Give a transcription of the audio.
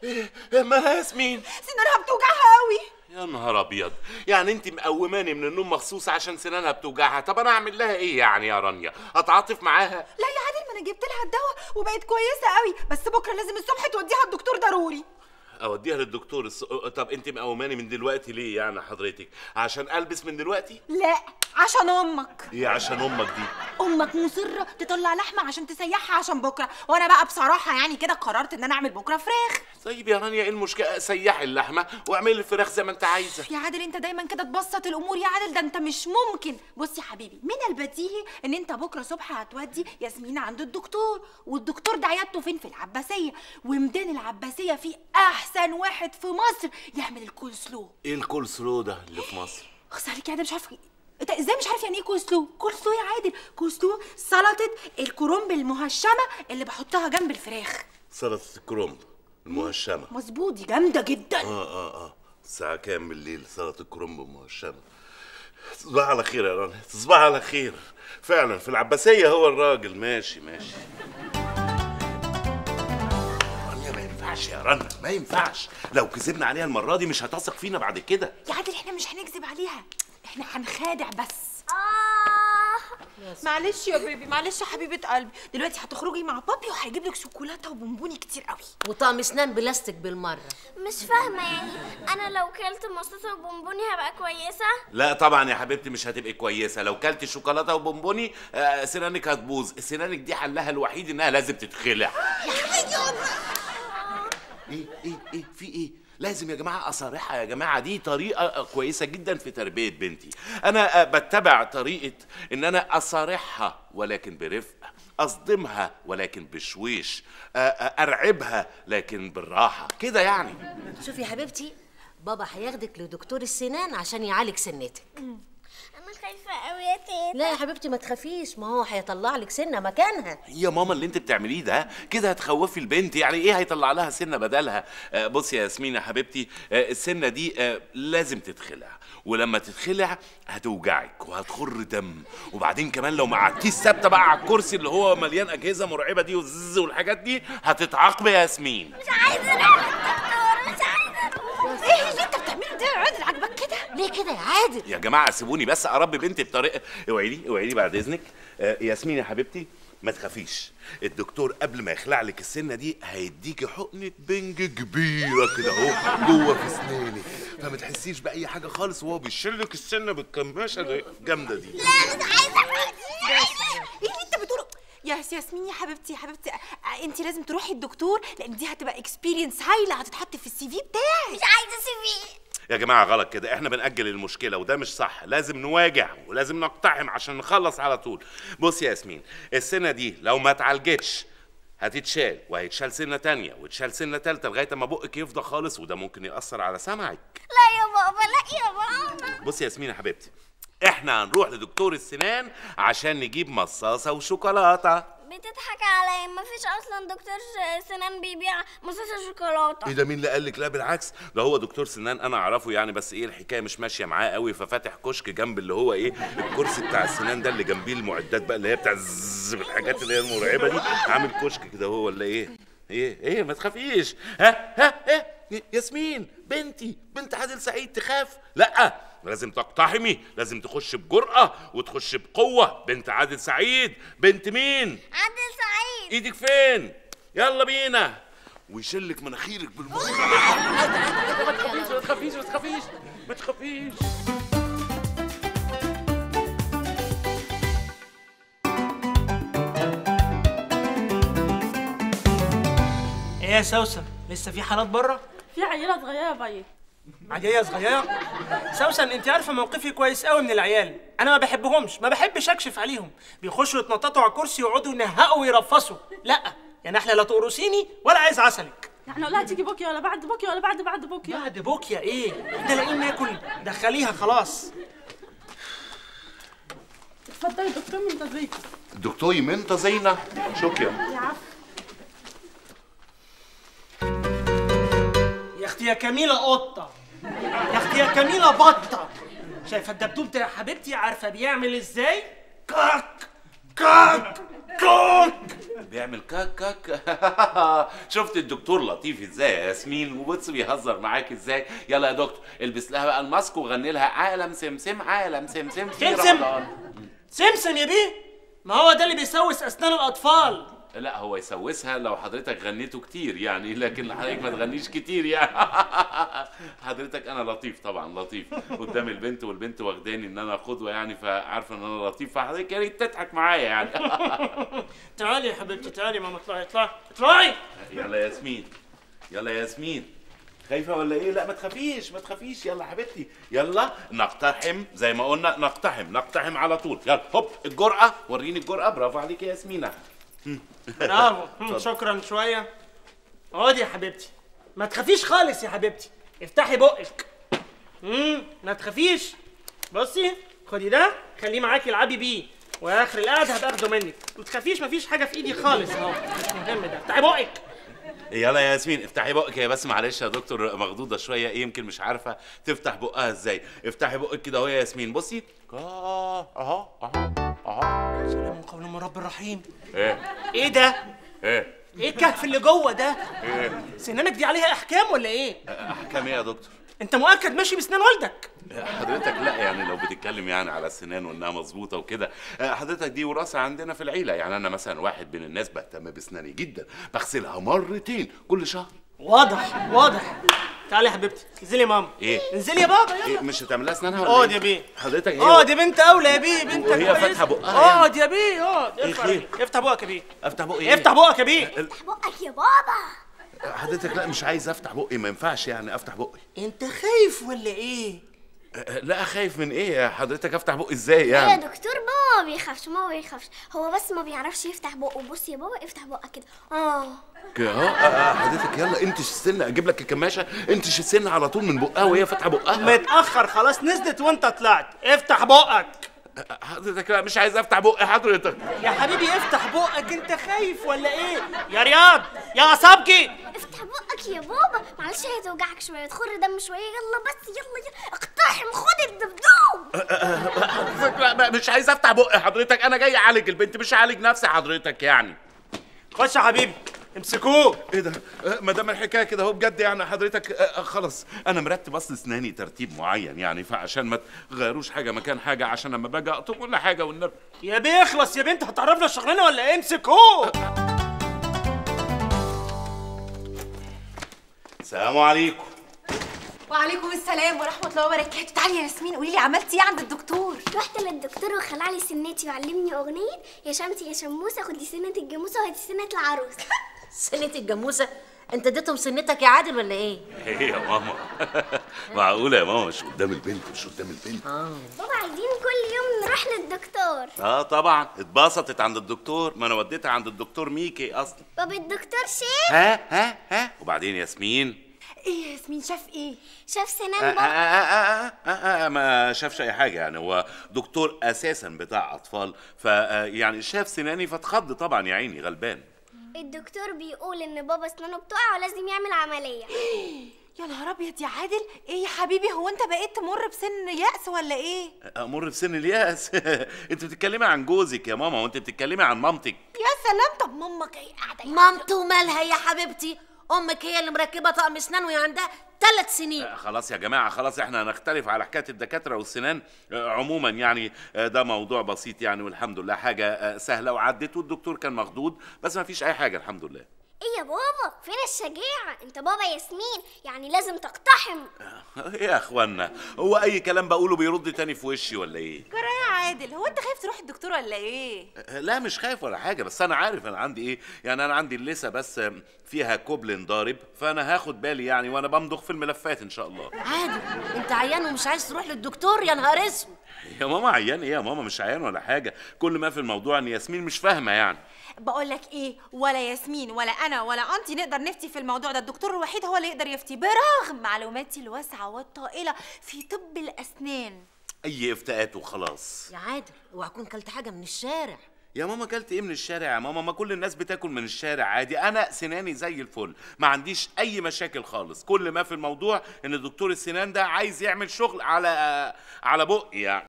ايه مالها ياسمين؟ سنانها بتوجعها قوي. يا نهار ابيض، يعني انت مقوماني من النوم مخصوص عشان سنانها بتوجعها؟ طب انا اعمل لها ايه يعني يا رانيا؟ اتعاطف معاها؟ لا يا عادل، ما انا جبت لها الدواء وبقت كويسه قوي، بس بكره لازم الصبح توديها الدكتور ضروري. اوديها للدكتور طب انت مقوماني من دلوقتي ليه يعني حضرتك؟ عشان البس من دلوقتي؟ لا، عشان امك. ايه عشان امك دي؟ امك مصره تطلع لحمه عشان تسيحها عشان بكره، وانا بقى بصراحه يعني كده قررت ان انا اعمل بكره فراخ. طيب يا رانيا، ايه المشكله؟ سيحي اللحمه واعملي الفراخ زي ما انت عايزه. يا عادل انت دايما كده تبسط الامور يا عادل، ده انت مش ممكن. بص يا حبيبي، من البديهي ان انت بكره الصبح هتودي ياسمين عند الدكتور، والدكتور ده عيادته فين؟ في العباسيه، وميدان العباسيه فيه احسن واحد في مصر يعمل الكولسلو. ايه الكولسلو ده اللي في مصر؟ اخس عليك يا عادل، مش عارف انت ازاي مش عارف يعني ايه كولسلو؟ كولسلو يا عادل، كولسلو سلطه الكرنب المهشمه اللي بحطها جنب الفراخ. سلطه الكرنب المهشمه؟ مظبوط، دي جامده جدا. الساعه كام بالليل سلطه الكرنب المهشمه؟ تصبح على خير يا رانيا، تصبح على خير. فعلا في العباسيه هو الراجل. ماشي ماشي. رانيا ما ينفعش يا رنا، ما ينفعش. لو كذبنا عليها المره دي مش هتثق فينا بعد كده. يا عادل احنا مش هنكذب عليها، احنا هنخادع بس. معلش يا بيبي، معلش يا حبيبه قلبي، دلوقتي هتخرجي مع بابي وهيجيب لك شوكولاته وبونبوني كتير قوي وطقم اسنان بلاستيك بالمره. مش فاهمه يعني انا لو كلت مصاصه وبونبوني هبقى كويسه؟ لا طبعا يا حبيبتي مش هتبقي كويسه. لو كلتي شوكولاته وبونبوني سنانك هتبوظ. سنانك دي حلها الوحيد انها لازم تتخلع. ايه في ايه؟ لازم يا جماعه اصارحها يا جماعه، دي طريقه كويسه جدا في تربيه بنتي. انا بتبع طريقه ان انا اصارحها ولكن برفق، اصدمها ولكن بشويش، ارعبها لكن بالراحه كده يعني. شوفي يا حبيبتي، بابا هياخدك لدكتور السنان عشان يعالج سنتك. انا خايفه قوي يا تيتا. لا يا حبيبتي ما تخافيش، ما هو هيطلع لك سنه مكانها. يا ماما اللي انت بتعمليه ده كده هتخوفي البنت. يعني ايه هيطلع لها سنه بدلها؟ بصي يا ياسمين يا حبيبتي، السنه دي لازم تتخلع، ولما تتخلع هتوجعك وهتخر دم، وبعدين كمان لو ما قعدتيش ثابته بقى على الكرسي اللي هو مليان اجهزه مرعبه دي والزز والحاجات دي هتتعاقبي يا ياسمين. مش عايزه اروح الدكتور، مش عايزه اروح. ايه اللي انت بتعمله ده يا عادل؟ عاجبك كده؟ ليه كده يا عادل؟ يا جماعه سيبوني بس اربي بنتي بطريقه. اوعي لي بعد اذنك. ياسمين يا حبيبتي ما تخافيش، الدكتور قبل ما يخلع لك السنه دي هيديكي حقنه بنج كبيره كده اهو جوه في اسنانك، فما تحسيش باي حاجه خالص وهو بيشيلك السنه بالكماشه الجامده دي. لا مش عايزه اروح. ايه اللي انت بتقوله يا ياسمين يا حبيبتي؟ يا حبيبتي انت لازم تروحي الدكتور، لان دي هتبقى اكسبيرينس هايله هتتحط في السي في بتاعك. مش عايزه سي في. يا جماعه غلط كده، احنا بنأجل المشكله وده مش صح. لازم نواجه ولازم نقتحم عشان نخلص على طول. بص يا ياسمين، السنه دي لو ما اتعالجتش هتتشال، وهيتشال سنه تانية وتشال سنه تالتة لغايه ما بقك يفضى خالص، وده ممكن يأثر على سمعك. لا يا بابا، لا يا بابا. بص يا ياسمين يا حبيبتي، احنا هنروح لدكتور السنان عشان نجيب مصاصه وشوكولاته. بتضحك عليا، مفيش اصلا دكتور سنان بيبيع مصاصه شوكولاته. ايه ده؟ مين اللي قال لك؟ لا بالعكس، ده هو دكتور سنان انا اعرفه يعني، بس ايه الحكايه مش ماشيه معاه قوي، ففاتح كشك جنب اللي هو ايه الكرسي بتاع السنان ده اللي جنبيه المعدات بقى اللي هي بتاع بالحاجات اللي هي المرعبه دي، عامل كشك كده هو ولا ايه؟ ايه ما تخافيش. ها ياسمين بنت عادل سعيد تخاف؟ لا، لازم تقتحمي، لازم تخش بجرأة وتخش بقوة. بنت عادل سعيد. بنت مين؟ عادل سعيد. ايدك فين؟ يلا بينا. ويشلك مناخيرك بالمرة. ما تخافيش ما تخافيش ما تخافيش. ايه يا سوسن، لسه في حالات بره؟ في عيله صغيره يا بيه. عادية صغيرة؟ سوسن انت عارفه موقفي كويس قوي من العيال، انا ما بحبهمش، ما بحبش اكشف عليهم، بيخشوا يتنططوا على الكرسي ويقعدوا ينهقوا ويرفصوا. لا يا نحله، لا تقرصيني ولا عايز عسلك. يعني اقول لها تيجي بوكيا ولا بعد بوكيا ولا بعد بوكيا؟ بعد بوكيا ايه؟ احنا لاقيين ناكل، دخليها خلاص. اتفضلي دكتور منتظريك. دكتور منتظرينا. شكرا يا عفو. يا اختي يا كميله قطه، يا اختي يا كميله بطه، شايفه الدبدوب ده يا حبيبتي؟ عارفه بيعمل ازاي؟ كاك كاك كاك. بيعمل كاك كاك. شفت الدكتور لطيف ازاي يا ياسمين، وبص بيهزر معاك ازاي. يلا يا دكتور البس لها بقى الماسك وغني لها عالم سمسم عالم سمسم في سمسم رمضان. سمسم يا بيه، ما هو ده اللي بيسوس اسنان الاطفال. لا هو يسوسها لو حضرتك غنيته كتير يعني، لكن حضرتك ما تغنيش كتير يعني. حضرتك انا لطيف طبعا، لطيف قدام البنت، والبنت واخداني ان انا قدوه يعني، فعارفه ان انا لطيف، فحضرتك يا ريت تضحك معايا يعني. تعالي يا حبيبتي، تعالي ماما، اطلعي اطلعي اطلعي. يلا يا ياسمين، يلا يا ياسمين، خايفه ولا ايه؟ لا ما تخافيش ما تخافيش، يلا حبيبتي يلا نقتحم زي ما قلنا، نقتحم على طول. يلا هوب الجرأه، وريني الجرأه. برافو عليك يا ياسمينه. برافو. شكرا. شويه اقعدي يا حبيبتي، ما تخافيش خالص يا حبيبتي، افتحي بقك. ما تخافيش. بصي خدي ده خليه معاكي، العبي بيه، واخر القعده هبقى اخده منك. ما تخافيش، مفيش حاجه في ايدي خالص اهو، مش مهم ده. افتحي بقك. يلا يا ياسمين افتحي بقك. هي بس معلش يا دكتور مخضوضه شويه، ايه يمكن مش عارفه تفتح بقها ازاي. افتحي بقك كده اهو يا ياسمين، بصي اهو. سلام قولا من رب الرحيم. ايه ده؟ ايه الكهف اللي جوه ده؟ ايه سنانك دي عليها احكام ولا ايه؟ احكام ايه يا دكتور؟ انت مؤكد ماشي بسنان والدك؟ حضرتك لا يعني لو بتتكلم يعني على السنان وانها مظبوطه وكده، حضرتك دي وراثه عندنا في العيله يعني. انا مثلا واحد من الناس بهتم بسناني جدا، بغسلها مرتين كل شهر. واضح. تعالي يا حبيبتي، انزلي يا ماما. ايه؟ انزلي يا بابا يلا. إيه مش هتعملها اسنانها ولا اقعد إيه؟ يا بيه. حضرتك اقعد يا بنت اولى يا بيه، بنتك وهي كويسة. فاتحة بقها اقعد يا بيه اقعد. إيه خير؟ افتح بقك يا بيه. افتح بقي ايه؟ افتح بقك يا بيه. افتح بقك يا بابا. حضرتك لا مش عايز افتح بقي، ما ينفعش يعني افتح بقي. انت خايف ولا ايه؟ لا خايف من ايه يا حضرتك؟ افتح بقي ازاي يا يعني؟ دكتور بابا ما بيخافش، ما بيخافش، هو بس ما بيعرفش يفتح بقه. بص يا بابا افتح بقك كده. حضرتك يلا انتش السن، اجيب لك الكماشه انتش السن على طول من بقها وهي فاتحه بقها. متاخر خلاص، نزلت وانت طلعت. افتح بقك. حضرتك لا مش عايز افتح بقي حضرتك. يا حبيبي افتح بقك، انت خايف ولا ايه؟ يا رياض يا عصابجي افتح بقك يا بابا، معلش هي توجعك شويه، تخر دم شويه. يلا بس يلا اقتحم، خد الدبدوب. حضرتك لا مش عايز افتح بقي حضرتك، انا جاي اعالج البنت مش اعالج نفسي حضرتك يعني. خش يا حبيبي امسكوه. ايه ده؟ ما دام الحكايه كده اهو بجد يعني حضرتك، خلاص انا مرتب اصل اسناني ترتيب معين يعني، فعشان ما تغيروش حاجه مكان حاجه، عشان لما باجي اقطم كل حاجه والنبي. يا بيه اخلص يا بنت، هتعرفنا الشغلانه ولا ايه؟ امسكوه. السلام عليكم. وعليكم السلام ورحمه الله وبركاته. تعالي يا ياسمين قولي لي عملتي ايه عند الدكتور؟ رحت للدكتور وخلع لي سنتي وعلمني اغنيه يا شمتي يا شموسه، خدي سنه الجاموسه وهاتي سنه العروس. سنة الجاموسه؟ انت اديتهم سنتك يا عادل ولا ايه؟ ايه يا ماما؟ معقوله يا ماما؟ مش قدام البنت، مش قدام البنت. بابا عايزين كل يوم نروح للدكتور. طبعا اتبسطت عند الدكتور، ما انا وديتها عند الدكتور ميكي اصلا. بابا الدكتور شاف. ها وبعدين ياسمين؟ ايه يا ياسمين شاف ايه؟ شاف سنان بابا. ما شافش اي حاجه يعني، هو دكتور اساسا بتاع اطفال، يعني شاف سناني فاتخض طبعا يا عيني غلبان. الدكتور بيقول ان بابا اسنانه بتقع ولازم يعمل عمليه. يا نهار ابيض يا عادل، ايه يا حبيبي هو انت بقيت تمر بسن يأس ولا ايه؟ امر بسن الياس؟ انت بتتكلمي عن جوزك يا ماما وانت بتتكلمي عن مامتك. يا سلام، طب مامك ايه قاعده؟ مامته مالها يا حبيبتي؟ امك هي اللي مركبه طقم اسنان وهي عندها 3 سنين. خلاص يا جماعه، خلاص احنا هنختلف على حكايه الدكاتره والسنان. عموما يعني ده موضوع بسيط يعني، والحمد لله حاجه سهله وعدت، والدكتور كان مخضوض بس ما فيش اي حاجه الحمد لله. ايه يا بابا فين الشجاعه؟ انت بابا ياسمين يعني لازم تقتحم. ايه يا اخوانا، هو اي كلام بقوله بيرد تاني في وشي ولا ايه؟ جرى يا عادل، هو انت خايف تروح الدكتور ولا ايه؟ لا مش خايف ولا حاجه، بس انا عارف انا عندي ايه يعني. انا عندي اللثه بس فيها كوبلين ضارب، فانا هاخد بالي يعني وانا بمضغ في الملفات ان شاء الله. عادل انت عيان ومش عايز تروح للدكتور؟ يا نهار اسود. يا ماما عيان ايه يا ماما؟ مش عيان ولا حاجه، كل ما في الموضوع ان ياسمين مش فاهمه يعني. بقول لك ايه، ولا ياسمين ولا انا ولا انتي نقدر نفتي في الموضوع ده، الدكتور الوحيد هو اللي يقدر يفتي برغم معلوماتي الواسعه والطائله في طب الاسنان. اي افتاءات وخلاص. يا عادل اوعى تكون كلت حاجه من الشارع. يا ماما كلت ايه من الشارع يا ماما؟ ما كل الناس بتاكل من الشارع عادي، انا سناني زي الفل، ما عنديش اي مشاكل خالص. كل ما في الموضوع ان دكتور السنان ده عايز يعمل شغل على بقي يعني.